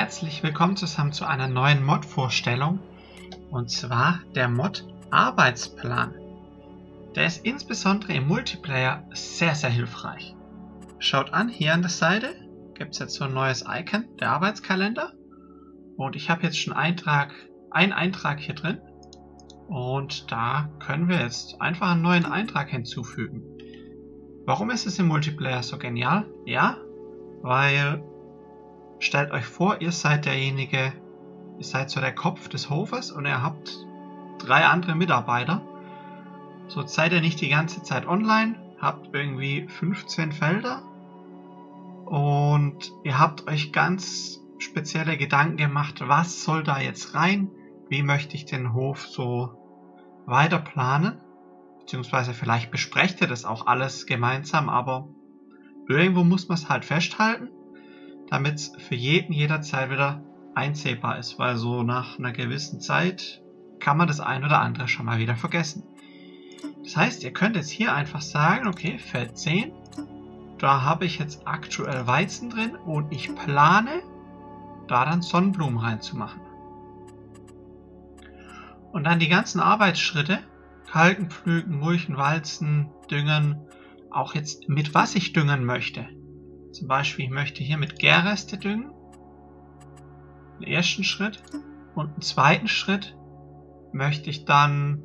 Herzlich willkommen zusammen zu einer neuen Mod-Vorstellung, und zwar der Mod Arbeitsplan. Der ist insbesondere im Multiplayer sehr, sehr hilfreich. Schaut an, hier an der Seite gibt es jetzt so ein neues Icon, der Arbeitskalender. Und ich habe jetzt schon einen Eintrag hier drin. Und da können wir jetzt einfach einen neuen Eintrag hinzufügen. Warum ist es im Multiplayer so genial? Ja, weil stellt euch vor, ihr seid derjenige, ihr seid so der Kopf des Hofes und ihr habt 3 andere Mitarbeiter. So seid ihr nicht die ganze Zeit online, habt irgendwie 15 Felder und ihr habt euch ganz spezielle Gedanken gemacht, was soll da jetzt rein, wie möchte ich den Hof so weiter planen, beziehungsweise vielleicht besprecht ihr das auch alles gemeinsam, aber irgendwo muss man es halt festhalten, damit es für jeden jederzeit wieder einsehbar ist, weil so nach einer gewissen Zeit kann man das ein oder andere schon mal wieder vergessen. Das heißt, ihr könnt jetzt hier einfach sagen, okay, Feld 10, da habe ich jetzt aktuell Weizen drin und ich plane, da dann Sonnenblumen reinzumachen. Und dann die ganzen Arbeitsschritte, Kalken, Pflügen, Mulchen, Walzen, Düngen, auch jetzt mit was ich düngen möchte. Zum Beispiel, ich möchte hier mit Gärreste düngen, den ersten Schritt, und im zweiten Schritt möchte ich dann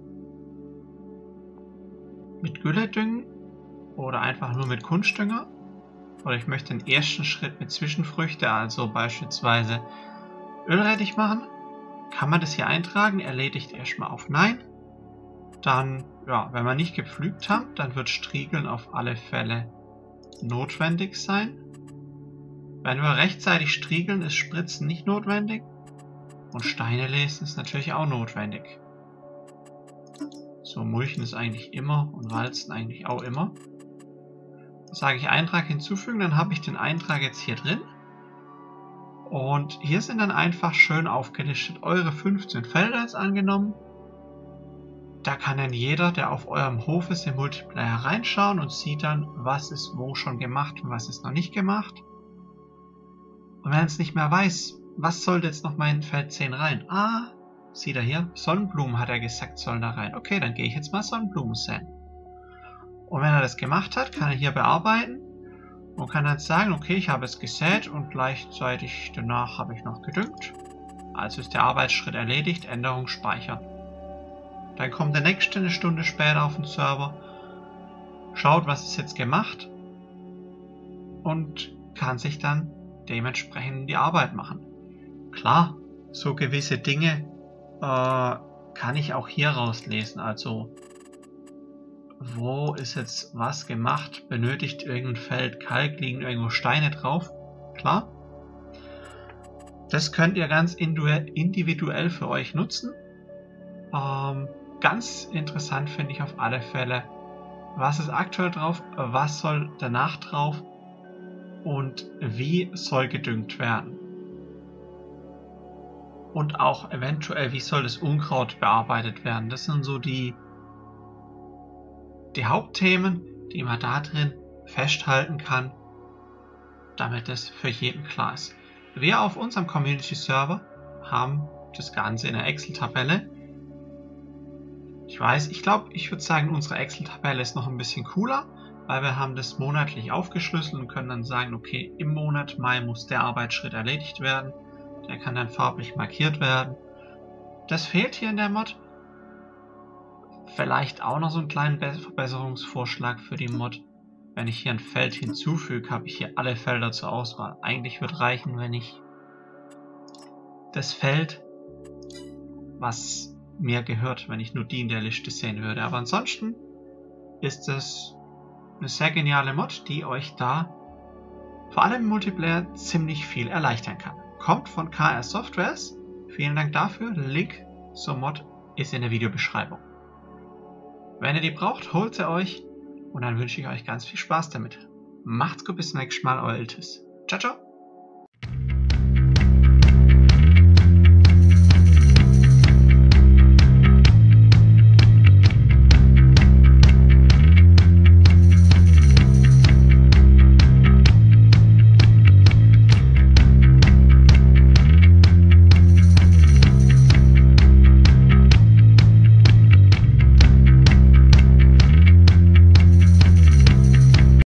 mit Gülle düngen oder einfach nur mit Kunstdünger, oder ich möchte den ersten Schritt mit Zwischenfrüchte, also beispielsweise Ölrettich machen. Kann man das hier eintragen, erledigt erstmal auf Nein. Dann, ja, wenn wir nicht gepflügt haben, dann wird Striegeln auf alle Fälle notwendig sein. Wenn wir rechtzeitig striegeln, ist Spritzen nicht notwendig. Und Steine lesen ist natürlich auch notwendig. So, Mulchen ist eigentlich immer und Walzen eigentlich auch immer. Dann sage ich Eintrag hinzufügen, dann habe ich den Eintrag jetzt hier drin. Und hier sind dann einfach schön aufgelistet eure 15 Felder jetzt angenommen. Da kann dann jeder, der auf eurem Hof ist, im Multiplayer reinschauen und sieht dann, was ist wo schon gemacht und was ist noch nicht gemacht. Und wenn es nicht mehr weiß, was sollte jetzt noch mal in Feld 10 rein? Ah, sieht er hier, Sonnenblumen hat er gesagt, sollen da rein. Okay, dann gehe ich jetzt mal Sonnenblumen säen. Und wenn er das gemacht hat, kann er hier bearbeiten und kann dann sagen, okay, ich habe es gesät und gleichzeitig danach habe ich noch gedüngt. Also ist der Arbeitsschritt erledigt, Änderung speichern. Dann kommt der nächste eine Stunde später auf den Server, schaut, was ist jetzt gemacht und kann sich dann dementsprechend die Arbeit machen. Klar, so gewisse Dinge kann ich auch hier rauslesen. Also, wo ist jetzt was gemacht? Benötigt irgendein Feld Kalk? Liegen irgendwo Steine drauf? Klar. Das könnt ihr ganz individuell für euch nutzen. Ganz interessant finde ich auf alle Fälle, was ist aktuell drauf, was soll danach drauf und wie soll gedüngt werden. Und auch eventuell, wie soll das Unkraut bearbeitet werden. Das sind so die Hauptthemen, die man da drin festhalten kann, damit es für jeden klar ist. Wir auf unserem Community-Server haben das Ganze in einer Excel-Tabelle. Ich weiß, ich glaube, ich würde sagen, unsere Excel-Tabelle ist noch ein bisschen cooler, weil wir haben das monatlich aufgeschlüsselt und können dann sagen, okay, im Monat Mai muss der Arbeitsschritt erledigt werden. Der kann dann farblich markiert werden. Das fehlt hier in der Mod. Vielleicht auch noch so einen kleinen Verbesserungsvorschlag für die Mod. Wenn ich hier ein Feld hinzufüge, habe ich hier alle Felder zur Auswahl. Eigentlich würde reichen, wenn ich das Feld, was mir gehört, wenn ich nur die in der Liste sehen würde. Aber ansonsten ist es eine sehr geniale Mod, die euch da vor allem im Multiplayer ziemlich viel erleichtern kann. Kommt von KR Softwares. Vielen Dank dafür. Link zur Mod ist in der Videobeschreibung. Wenn ihr die braucht, holt sie euch und dann wünsche ich euch ganz viel Spaß damit. Macht's gut, bis zum nächsten Mal, euer Iltis. Ciao, ciao.